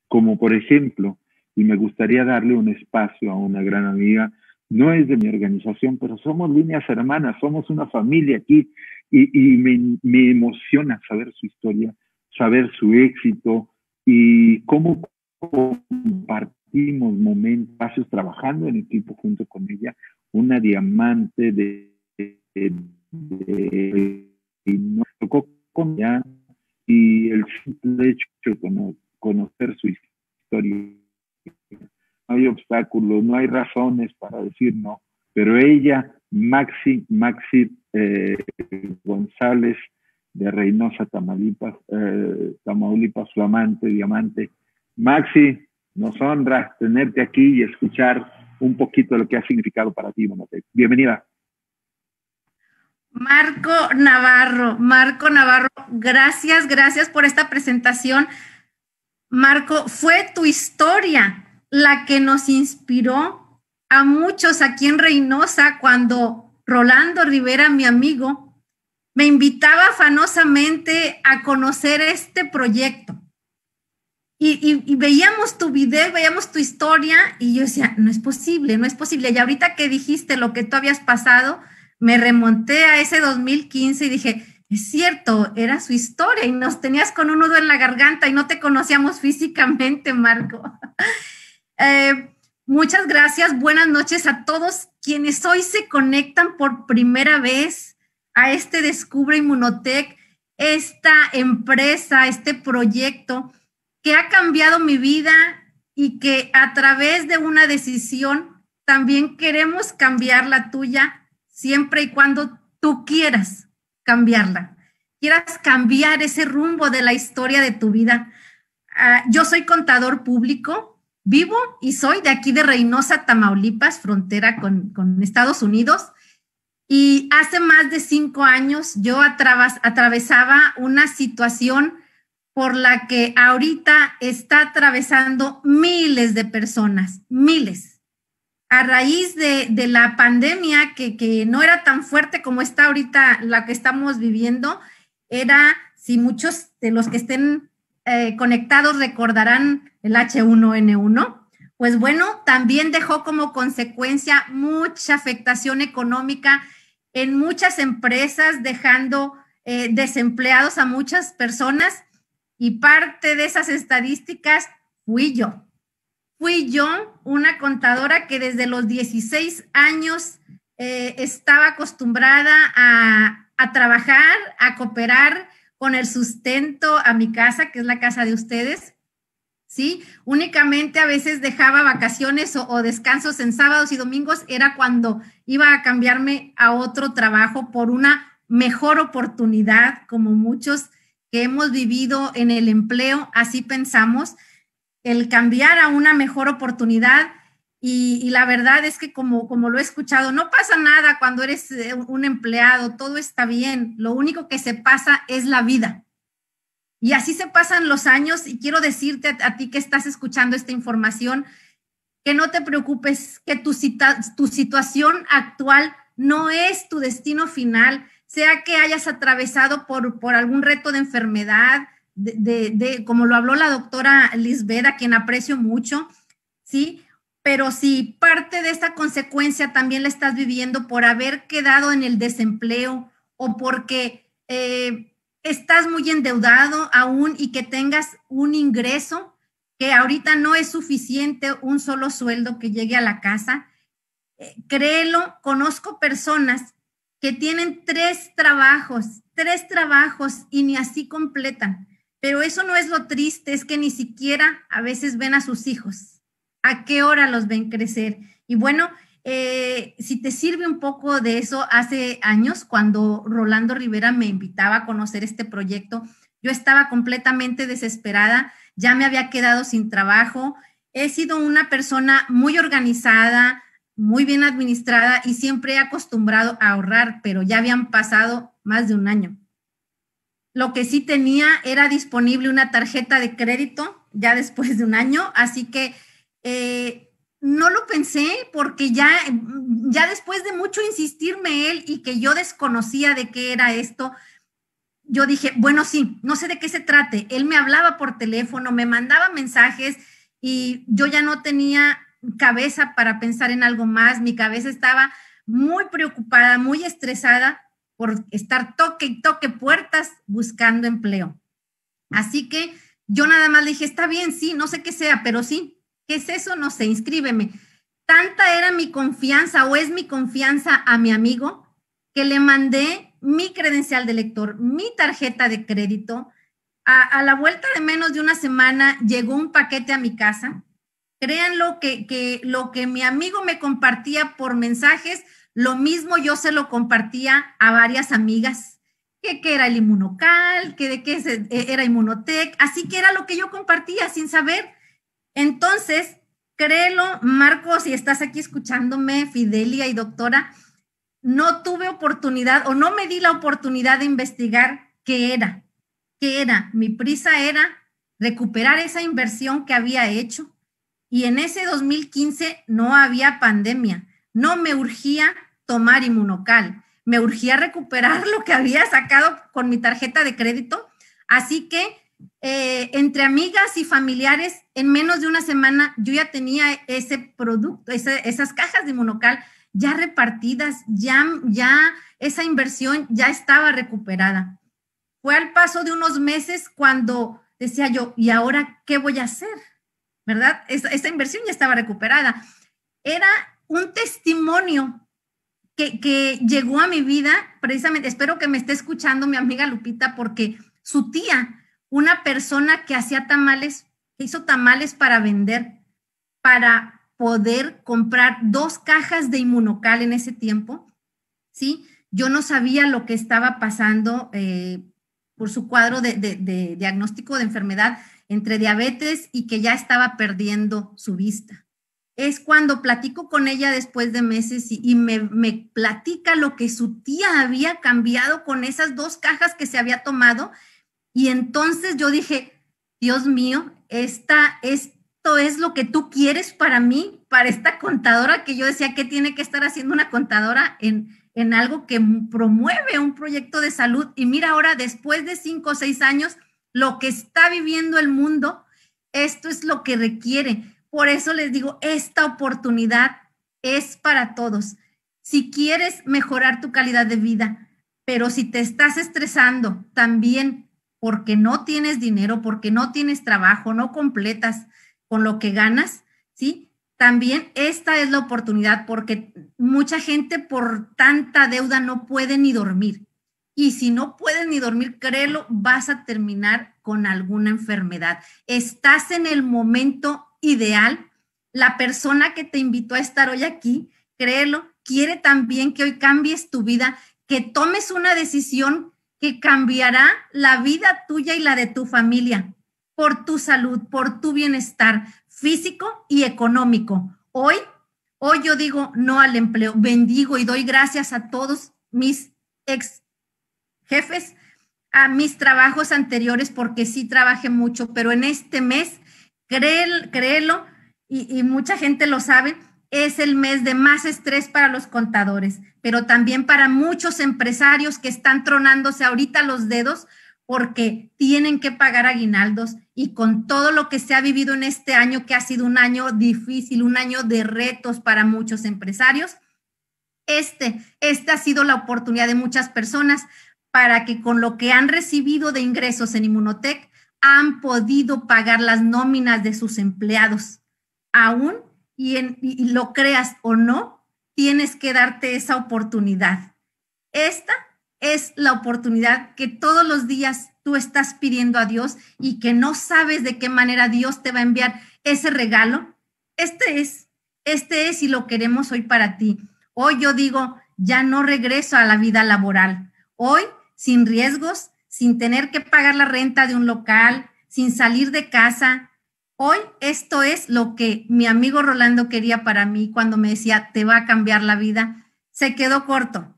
como por ejemplo, y me gustaría darle un espacio a una gran amiga, no es de mi organización, pero somos líneas hermanas, somos una familia aquí, y me emociona saber su historia, saber su éxito y cómo compartimos momentos, pasos trabajando en equipo junto con ella, una diamante y nos tocó con ella, y el simple hecho de conocer su historia, no hay obstáculos, no hay razones para decir no, pero ella, Maxi González, de Reynosa, Tamaulipas, flamante, diamante. Maxi, nos honra tenerte aquí y escuchar un poquito de lo que ha significado para ti, Monotec. Bienvenida. Marco Navarro, gracias por esta presentación. Marco, fue tu historia la que nos inspiró a muchos aquí en Reynosa cuando Rolando Rivera, mi amigo, me invitaba afanosamente a conocer este proyecto. Y veíamos tu video, veíamos tu historia y yo decía, no es posible. Y ahorita que dijiste lo que tú habías pasado, me remonté a ese 2015 y dije, es cierto, era su historia y nos tenías con un nudo en la garganta y no te conocíamos físicamente, Marco. Muchas gracias, buenas noches a todos quienes hoy se conectan por primera vez a este Descubre Inmunotech, esta empresa, este proyecto que ha cambiado mi vida y que a través de una decisión también queremos cambiar la tuya, siempre y cuando tú quieras cambiarla, quieras cambiar ese rumbo de la historia de tu vida. Yo soy contador público, vivo y soy de aquí de Reynosa, Tamaulipas, frontera con Estados Unidos. Y hace más de 5 años yo atravesaba una situación por la que ahorita está atravesando miles de personas, miles. A raíz de la pandemia, que no era tan fuerte como está ahorita la que estamos viviendo, era, si muchos de los que estén conectados recordarán el H1N1, pues bueno, también dejó como consecuencia mucha afectación económica en muchas empresas, dejando desempleados a muchas personas. Y parte de esas estadísticas fui yo. Fui yo, una contadora que desde los 16 años estaba acostumbrada a trabajar, a cooperar con el sustento a mi casa, que es la casa de ustedes, ¿sí? Únicamente a veces dejaba vacaciones o descansos en sábados y domingos, era cuando iba a cambiarme a otro trabajo por una mejor oportunidad, como muchos que hemos vivido en el empleo, así pensamos, el cambiar a una mejor oportunidad. Y la verdad es que como lo he escuchado, no pasa nada cuando eres un empleado, todo está bien, lo único que se pasa es la vida. Y así se pasan los años y quiero decirte a ti que estás escuchando esta información, que no te preocupes, que tu situación actual no es tu destino final, sea que hayas atravesado por algún reto de enfermedad, como lo habló la doctora Lisbeth, a quien aprecio mucho, ¿sí? Pero si parte de esta consecuencia también la estás viviendo por haber quedado en el desempleo o porque estás muy endeudado aún y que tengas un ingreso que ahorita no es suficiente, un solo sueldo que llegue a la casa, créelo, conozco personas que tienen 3 trabajos y ni así completan. Pero eso no es lo triste, es que ni siquiera a veces ven a sus hijos. ¿A qué hora los ven crecer? Y bueno, si te sirve un poco de eso, hace años cuando Rolando Rivera me invitaba a conocer este proyecto, yo estaba completamente desesperada, ya me había quedado sin trabajo, he sido una persona muy organizada, muy bien administrada y siempre he acostumbrado a ahorrar, pero ya habían pasado más de un año. Lo que sí tenía era disponible una tarjeta de crédito ya después de un año, así que no lo pensé porque ya después de mucho insistirme él y que yo desconocía de qué era esto, yo dije, bueno, sí, no sé de qué se trate. Él me hablaba por teléfono, me mandaba mensajes y yo ya no tenía cabeza para pensar en algo más. Mi cabeza estaba muy preocupada, muy estresada por estar toque y toque puertas buscando empleo. Así que yo nada más le dije, está bien, sí, no sé qué sea, pero sí, ¿qué es eso? No sé, inscríbeme. Tanta era mi confianza o es mi confianza a mi amigo que le mandé mi credencial de lector, mi tarjeta de crédito. A la vuelta de menos de una semana llegó un paquete a mi casa. Créanlo que lo que mi amigo me compartía por mensajes, lo mismo yo se lo compartía a varias amigas, que era el Inmunocal, que de qué era Inmunotech, así que era lo que yo compartía sin saber. Entonces, créelo, Marcos, si estás aquí escuchándome, Fidelia y doctora, no tuve oportunidad o no me di la oportunidad de investigar qué era. ¿Qué era? Mi prisa era recuperar esa inversión que había hecho. Y en ese 2015 no había pandemia. No me urgía tomar Inmunocal. Me urgía recuperar lo que había sacado con mi tarjeta de crédito. Así que entre amigas y familiares, en menos de una semana yo ya tenía ese producto, esas cajas de Inmunocal ya repartidas, ya esa inversión ya estaba recuperada. Fue al paso de unos meses cuando decía yo, ¿y ahora qué voy a hacer? ¿Verdad? Esa inversión ya estaba recuperada. Era un testimonio que llegó a mi vida, precisamente, espero que me esté escuchando mi amiga Lupita, porque su tía, una persona que hacía tamales, que hizo tamales para vender, para poder comprar 2 cajas de Inmunocal en ese tiempo, ¿sí? Yo no sabía lo que estaba pasando por su cuadro de diagnóstico de enfermedad entre diabetes y que ya estaba perdiendo su vista. Es cuando platico con ella después de meses y me platica lo que su tía había cambiado con esas 2 cajas que se había tomado. Y entonces yo dije, Dios mío, esto es lo que tú quieres para mí, para esta contadora, que yo decía que tiene que estar haciendo una contadora en algo que promueve un proyecto de salud. Y mira ahora, después de 5 o 6 años, lo que está viviendo el mundo, esto es lo que requiere. Por eso les digo, esta oportunidad es para todos. Si quieres mejorar tu calidad de vida, pero si te estás estresando también porque no tienes dinero, porque no tienes trabajo, no completas con lo que ganas, ¿sí? También esta es la oportunidad porque mucha gente por tanta deuda no puede ni dormir. Y si no puedes ni dormir, créelo, vas a terminar con alguna enfermedad. Estás en el momento ideal. La persona que te invitó a estar hoy aquí, créelo, quiere también que hoy cambies tu vida, que tomes una decisión que cambiará la vida tuya y la de tu familia, por tu salud, por tu bienestar físico y económico. Hoy yo digo no al empleo, bendigo y doy gracias a todos mis ex jefes, a mis trabajos anteriores, porque sí trabajé mucho, pero en este mes, créelo, y mucha gente lo sabe, es el mes de más estrés para los contadores, pero también para muchos empresarios que están tronándose ahorita los dedos porque tienen que pagar aguinaldos y con todo lo que se ha vivido en este año, que ha sido un año difícil, un año de retos para muchos empresarios, esta ha sido la oportunidad de muchas personas para que con lo que han recibido de ingresos en Inmunotech han podido pagar las nóminas de sus empleados. Aún, y lo creas o no, tienes que darte esa oportunidad. Esta es la oportunidad que todos los días tú estás pidiendo a Dios y que no sabes de qué manera Dios te va a enviar ese regalo. Este es y lo queremos hoy para ti. Hoy yo digo, ya no regreso a la vida laboral. Hoy, sin riesgos, sin tener que pagar la renta de un local, sin salir de casa. Hoy esto es lo que mi amigo Rolando quería para mí cuando me decía, te va a cambiar la vida. Se quedó corto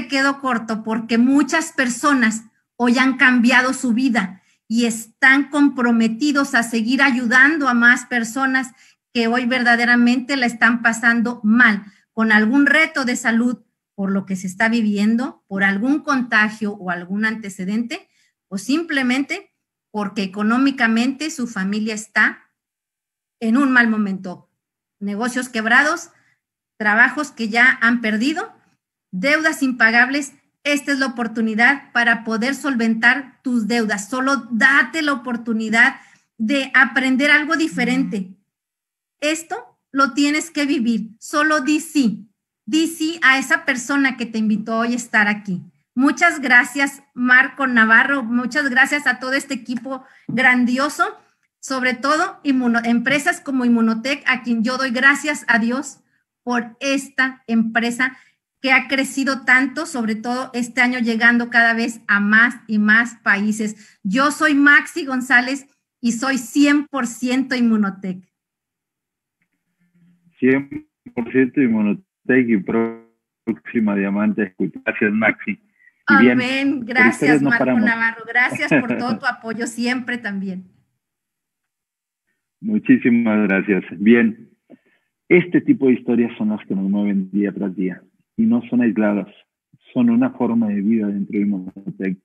porque muchas personas hoy han cambiado su vida y están comprometidos a seguir ayudando a más personas que hoy verdaderamente la están pasando mal, con algún reto de salud por lo que se está viviendo, por algún contagio o algún antecedente, o simplemente porque económicamente su familia está en un mal momento. Negocios quebrados, trabajos que ya han perdido, deudas impagables. Esta es la oportunidad para poder solventar tus deudas. Solo date la oportunidad de aprender algo diferente. Esto lo tienes que vivir. Solo di sí. Di sí a esa persona que te invitó hoy a estar aquí. Muchas gracias, Marco Navarro. Muchas gracias a todo este equipo grandioso. Sobre todo, empresas como Immunotec, a quien yo doy gracias a Dios por esta empresa que ha crecido tanto, sobre todo este año llegando cada vez a más y más países. Yo soy Maxi González y soy 100% Immunotec. 100% Immunotec y próxima diamante. Gracias, Maxi. Y amén. Bien, gracias, no Marco paramos. Navarro. Gracias por todo tu apoyo siempre también. Muchísimas gracias. Bien, este tipo de historias son las que nos mueven día tras día y no son aisladas, son una forma de vida dentro de Immunotec.